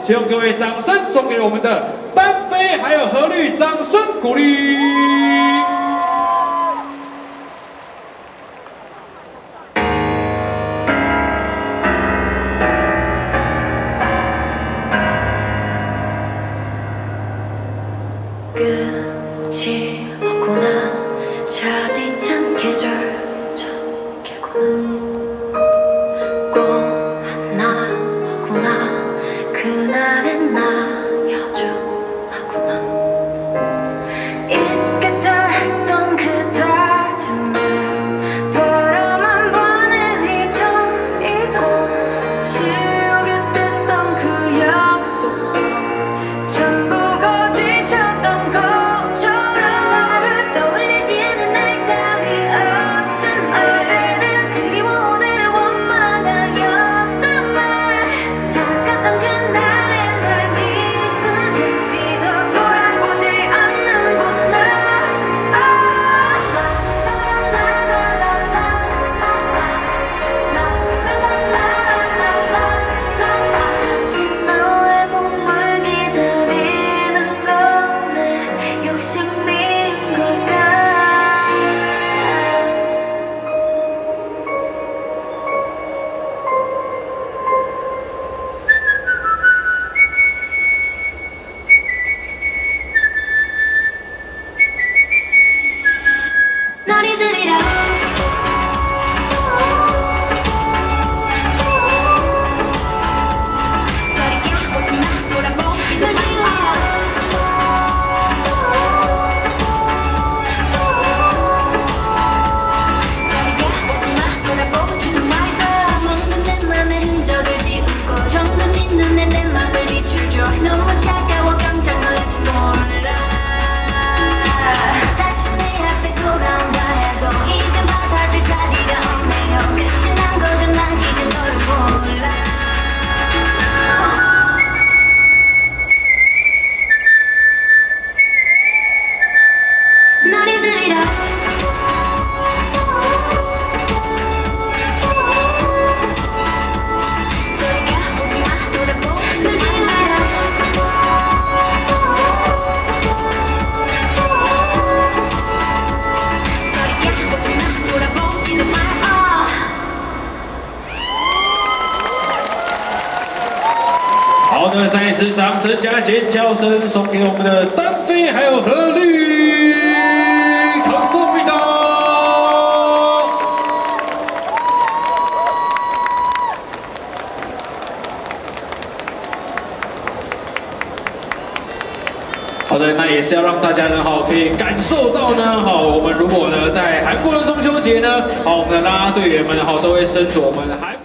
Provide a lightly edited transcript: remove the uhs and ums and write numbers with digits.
请用各位掌声送给我们的单飞还有何律，掌声鼓励。 끝이 없구나 차디찬 계절적이구나 꽃 하나 없구나 그날엔 나 여전하구나 있겠다 했던 그 다짐을 바람 한 번에 휘저리고 지우겠댔던 그 약속도 전부 거짓이었던 거 널 잊으리라 소리야 오지마 돌아보지도 마 소리야 오지마 돌아보지도 말고 멍든 내 맘의 흔적을 지우고 정든 네 눈에 내 맘을 비추죠 너무 차가워 깜짝 놀랄지 몰라 다시 내 앞에 돌아온다 이젠 받아줄 자리가 없네요 끝이 난 거죠 난 이제 너를 몰라 널 잊으리라 저리가 오지마 돌아보지도 말라 好的，再一次掌声加尖叫声送给我们的单飞还有何律，감사합니다。好的，那也是要让大家呢，可以感受到呢，我们如果呢在韩国的中秋节呢，我们的啦啦队员们都会身着我们韩。